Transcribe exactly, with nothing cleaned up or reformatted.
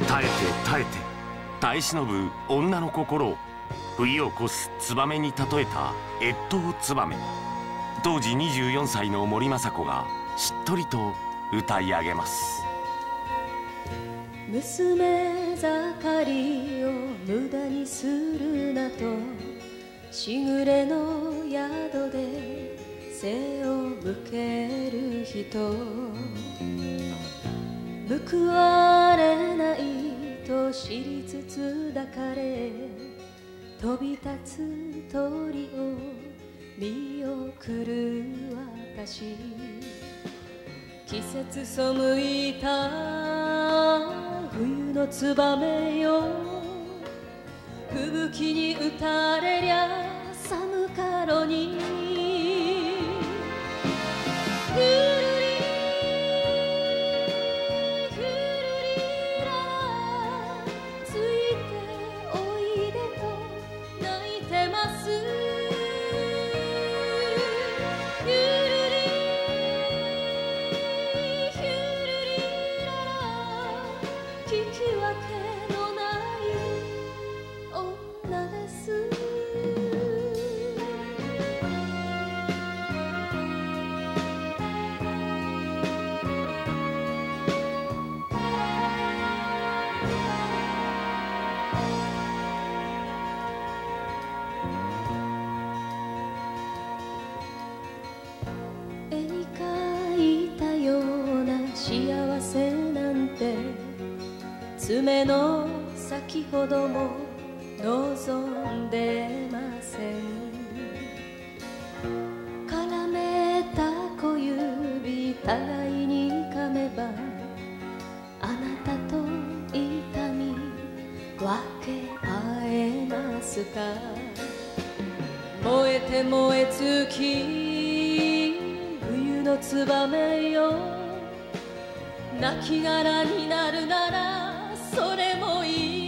耐えて耐えて耐え忍ぶ女の心を冬を越すツバメに例えた越冬ツバメ。当時にじゅうよんさいの森昌子がしっとりと歌い上げます。 娘盛りを無駄にするなと、しぐれの宿で背を向ける人、報われないと知りつつ抱かれ、飛び立つ鳥を見送る私、季節背いた冬のツバメよ、吹雪に打たれりゃ寒かろに。ふるりふるりらついておいでと泣いてます。ふるりふるりらら聞き分けのない女です。絵に描いたような幸せなんて爪の先ほども望んでません。絡めた小指互いに噛めばあなたと痛み分け合えますか。燃えて燃え尽き冬のツバメよ、亡きがらになるならそれもいい。